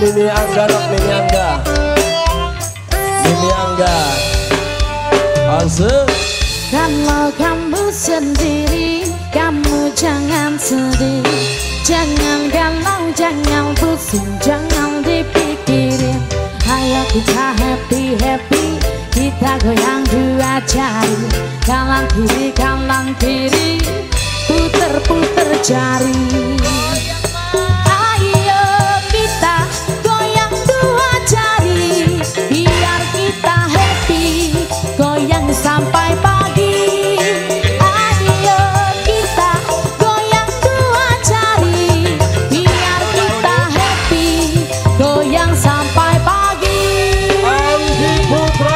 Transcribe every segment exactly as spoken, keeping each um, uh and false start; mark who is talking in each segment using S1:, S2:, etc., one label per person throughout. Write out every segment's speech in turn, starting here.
S1: Mimi Angga, Nok Mimi Angga, Mimi Angga, asik.
S2: Kalau kamu sendiri, kamu jangan sedih, jangan galau, jangan pusing, jangan dipikirin. Ayo kita happy happy, kita goyang dua jari, kanan kiri kanan kiri, puter puter jari. Ayo kita goyang dua jari, biar kita happy, goyang sampai pagi. Ayo kita goyang dua jari, biar kita happy, goyang sampai pagi.
S1: Andi Putra.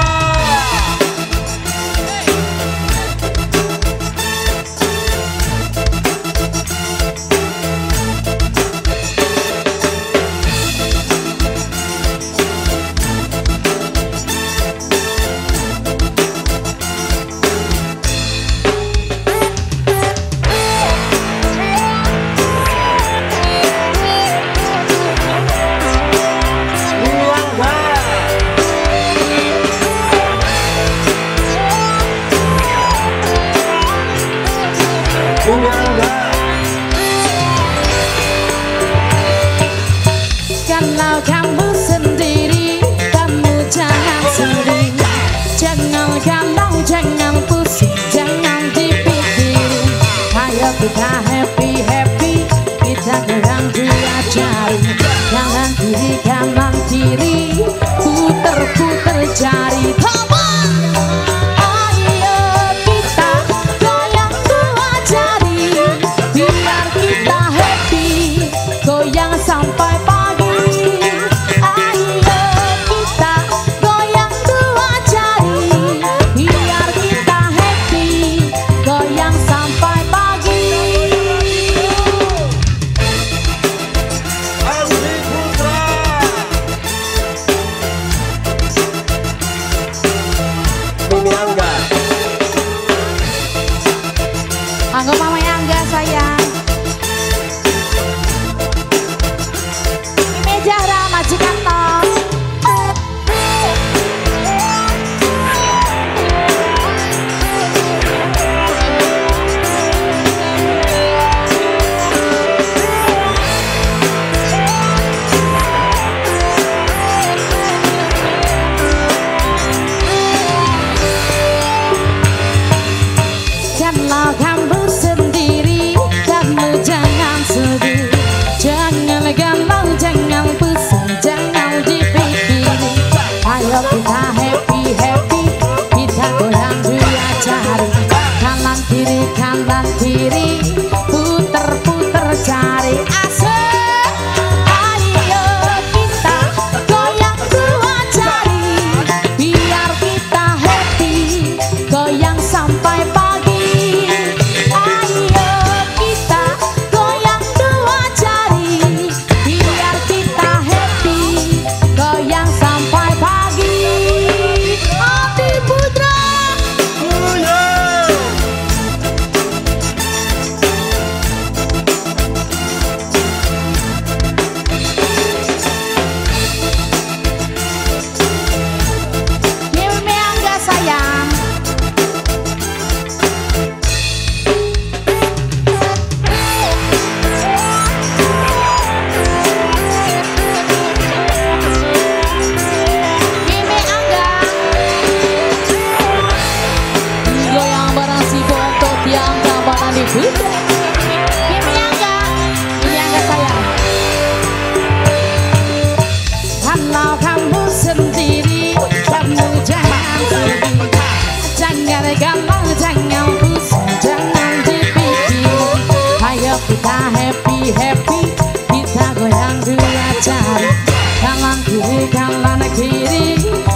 S2: Kalau kamu sendiri, kamu jangan sedih, jangan galau, jangan pusing, jangan dipikirin. Ayo kita happy happy, kita goyang dua jari, kanan kiri kanan kiri, puter puter jari. Come on! Ayo kita goyang dua jari, biar kita happy, goyang sampai pagi. Anggo mama Angga sayang. Meja majikan toh. Kalau kamu sendiri, kamu jangan sedih, jangan galau, jangan pusing, jangan dipikirin. Ayo kita happy happy, kita goyang dua jari, kanan kiri kanan kiri, puter puter jari. Asik. Ayo kita goyang dua jari, biar kita happy, goyang sampai pagi. Ini Angga, ini Angga sayang. Kalau kamu sendiri, kamu jangan sedih, jangan galau, jangan pusing, jangan dipikirin. Ayo kita happy happy, kita goyang dua jari, kanan kiri kanan kiri.